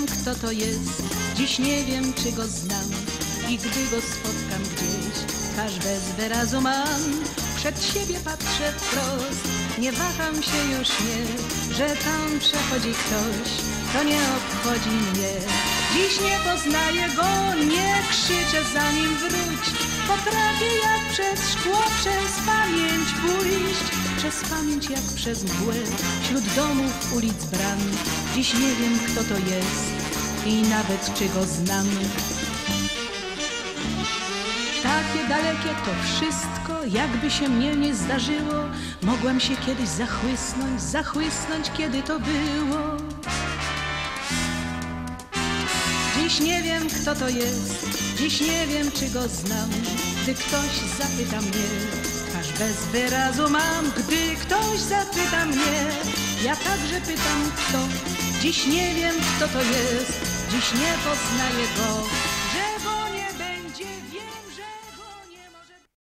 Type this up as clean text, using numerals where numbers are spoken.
wiem, kto to jest, dziś nie wiem, czy go znam. I gdy go spotkam gdzieś, twarz bez wyrazu mam. Przed siebie patrzę wprost, nie waham się już nie, że tam przechodzi ktoś, to nie obchodzi mnie. Dziś nie poznaję go, nie krzyczę za nim wróć. Potrafię jak przez szkło, przez pamięć pójść. Przez pamięć jak przez mgłę, wśród domów, ulic, bram. Dziś nie wiem, kto to jest i nawet czy go znam. Takie dalekie to wszystko, jakby się mnie nie zdarzyło. Mogłam się kiedyś zachłysnąć, kiedy to było. Dziś nie wiem, kto to jest, dziś nie wiem, czy go znam. Gdy ktoś zapyta mnie, twarz bez wyrazu mam. Gdy ktoś zapyta mnie, ja także pytam kto. Dziś nie wiem, kto to jest, dziś nie poznaję go.